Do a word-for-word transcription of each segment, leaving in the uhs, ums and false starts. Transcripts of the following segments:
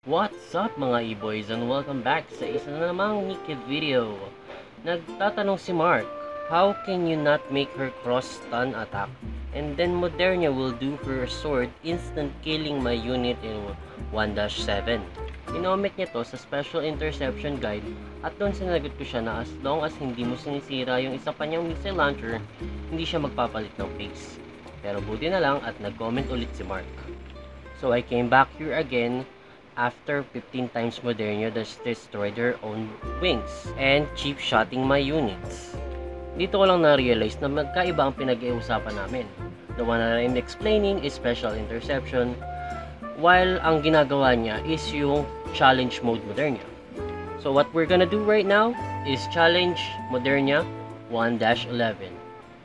What's up mga e-boys and welcome back sa isa na namang Nikki video. Nagtatanong si Mark, how can you not make her cross stun attack? And then Modernia will do her sword instant killing my unit in one dash seven. Inomit niya to sa special interception guide at doon sinagot ko siya na as long as hindi mo sinisira yung isa pa niyang missile launcher, hindi siya magpapalit ng face. Pero buti na lang at nag-comment ulit si Mark. So I came back here again after fifteen times Modernia that's destroyed her own wings and cheap shotting my units. Dito ko lang na-realize na magkaiba ang pinag-iusapan namin. The one that I'm explaining is special interception, while ang ginagawa niya is yung challenge mode Modernia. So what we're gonna do right now is challenge Modernia one dash eleven.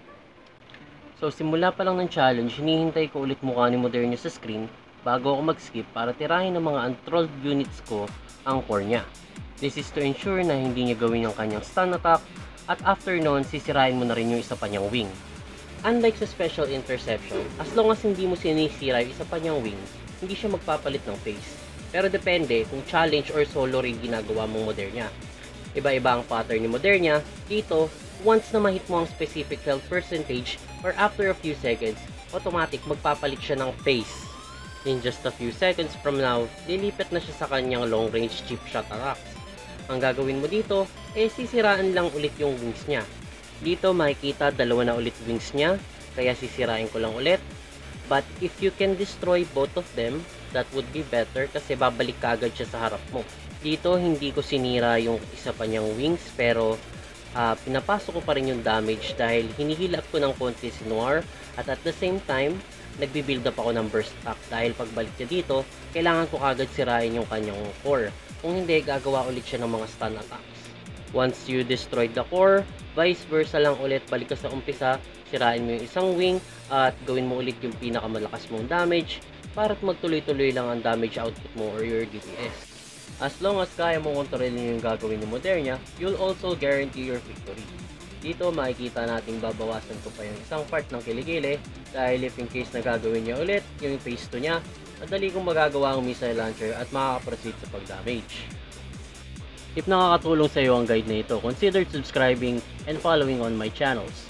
So simula pa lang ng challenge, hinihintay ko ulit mukha ni Modernia sa screen bago ako mag-skip para tirahin ng mga untrolled units ko ang core niya. This is to ensure na hindi niya gawin yung kanyang stun attack at after nun, sisirain mo na rin yung isa pa niyang wing. Unlike sa special interception, as long as hindi mo sinisira yung isa pa niyang wing, hindi siya magpapalit ng face. Pero depende kung challenge or solo rin ginagawa mong Modernia. Iba-iba ang pattern ni Modernia. Dito, once na ma-hit mo ang specific health percentage or after a few seconds, automatic magpapalit siya ng face. In just a few seconds from now, lilipat na siya sa kanyang long range chip shot attacks. Ang gagawin mo dito, eh sisiraan lang ulit yung wings niya. Dito makikita dalawa na ulit wings niya, kaya sisirain ko lang ulit. But if you can destroy both of them, that would be better kasi babalik ka agad siya sa harap mo. Dito hindi ko sinira yung isa pa niyang wings pero uh, pinapasok ko pa rin yung damage dahil hinihilap ko ng konti si Noir at at the same time, nagbi-build up ako ng burst attack dahil pagbalik niya dito, kailangan ko agad sirain yung kanyang core. Kung hindi, gagawa ulit siya ng mga stun attacks. Once you destroyed the core, vice versa lang ulit, balik ka sa umpisa, sirain mo yung isang wing at gawin mo ulit yung pinakamalakas mong damage para magtuloy-tuloy lang ang damage output mo or your D P S. As long as kaya mo kontrolin yung gagawin ni Modernia, you'll also guarantee your victory. Dito makikita nating babawasan ko pa yung isang part ng kilikili dahil if in case na gagawin niya ulit yung phase two niya, madali kong magagawa ang missile launcher at makakaproceed sa pag-damage. If nakakatulong sa iyo ang guide na ito, consider subscribing and following on my channels.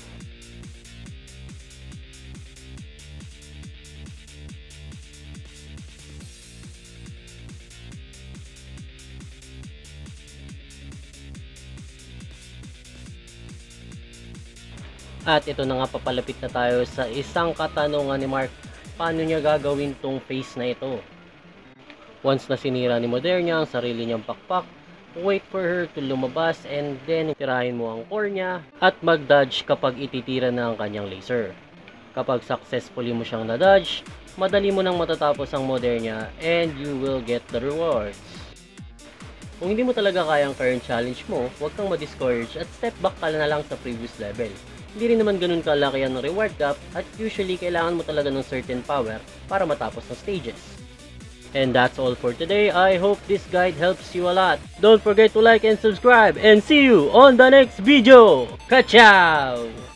At ito na nga, papalapit na tayo sa isang katanungan ni Mark. Paano niya gagawin tong phase na ito? Once na sinira ni Modernia ang sarili niyang pakpak, wait for her to lumabas and then tirahin mo ang core niya at mag-dodge kapag ititira na ang kanyang laser. Kapag successfully mo siyang na-dodge, madali mo nang matatapos ang Modernia and you will get the rewards. Kung hindi mo talaga kaya ang current challenge mo, huwag kang ma-discourage at step back ka na lang sa previous level. Hindi rin naman ganun kalaki ang reward gap at usually kailangan mo talaga ng certain power para matapos ng stages. And that's all for today. I hope this guide helps you a lot. Don't forget to like and subscribe and see you on the next video. Ka-ciao!